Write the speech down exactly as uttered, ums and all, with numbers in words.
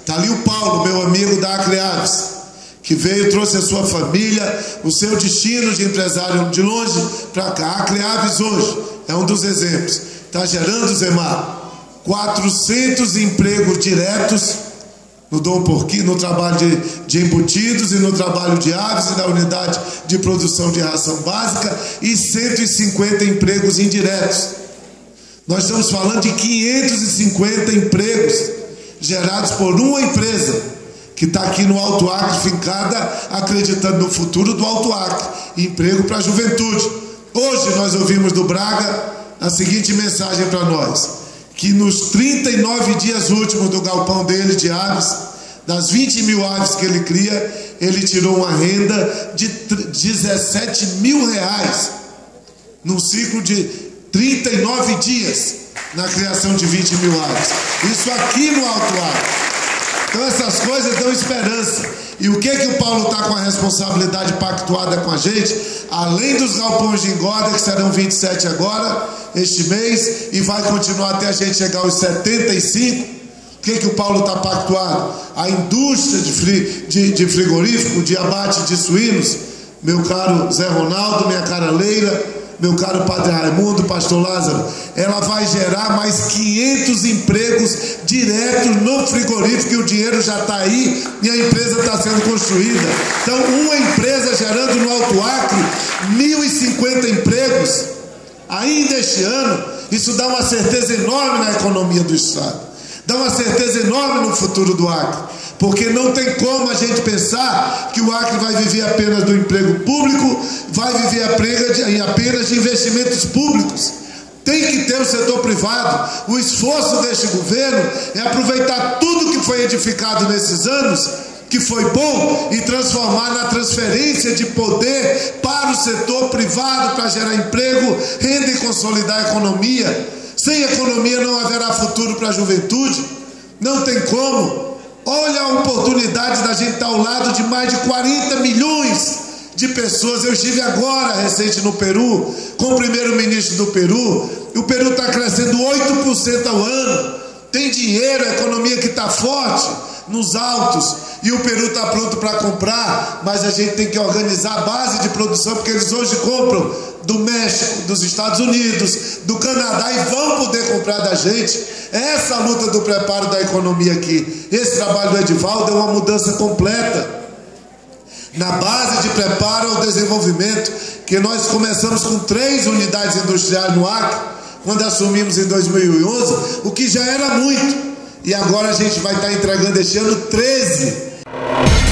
Está ali o Paulo, meu amigo da Acreaves, que veio, trouxe a sua família, o seu destino de empresário de longe para cá. A Acreaves hoje é um dos exemplos. Está gerando, Zemar, quatrocentos empregos diretos no Dom Porquinho, no trabalho de, de embutidos e no trabalho de aves e na unidade de produção de ração básica, e cento e cinquenta empregos indiretos. Nós estamos falando de quinhentos e cinquenta empregos gerados por uma empresa que está aqui no Alto Acre, fincada, acreditando no futuro do Alto Acre, emprego para a juventude. Hoje nós ouvimos do Braga a seguinte mensagem para nós: que nos trinta e nove dias últimos do galpão dele de aves, das vinte mil aves que ele cria, ele tirou uma renda de dezessete mil reais, num ciclo de trinta e nove dias, na criação de vinte mil aves. Isso aqui no Alto Acre. Então essas coisas dão esperança. E o que que o Paulo está com a responsabilidade pactuada com a gente? Além dos galpões de engorda, que serão vinte e sete agora, este mês, e vai continuar até a gente chegar aos setenta e cinco. O que que o Paulo está pactuado? A indústria de, fri, de, de frigorífico, de abate de suínos, meu caro Zé Ronaldo, minha cara Leila, meu caro Padre Raimundo, Pastor Lázaro, ela vai gerar mais quinhentos empregos diretos no frigorífico, e o dinheiro já está aí e a empresa está sendo construída. Então, uma empresa gerando no Alto Acre mil e cinquenta empregos ainda este ano. Isso dá uma certeza enorme na economia do Estado, dá uma certeza enorme no futuro do Acre, porque não tem como a gente pensar que o Acre vai viver apenas do emprego público, vai viver apenas de investimentos públicos. Tem que ter o setor privado. O esforço deste governo é aproveitar tudo que foi edificado nesses anos, que foi bom, e transformar na transferência de poder para o setor privado, para gerar emprego, renda e consolidar a economia. Sem economia não haverá futuro para a juventude. Não tem como. Olha a oportunidade da gente estar ao lado de mais de quarenta milhões de pessoas. Eu estive agora, recente, no Peru, com o primeiro-ministro do Peru. O Peru está crescendo oito por cento ao ano. Tem dinheiro, a economia que está forte, nos altos. E o Peru está pronto para comprar, mas a gente tem que organizar a base de produção, porque eles hoje compram do México, dos Estados Unidos, do Canadá, e vão poder comprar da gente. Essa luta do preparo da economia aqui, esse trabalho do Edivaldo é uma mudança completa na base de preparo ao desenvolvimento, que nós começamos com três unidades industriais no Acre, quando assumimos em dois mil e onze, o que já era muito, e agora a gente vai estar entregando este ano treze.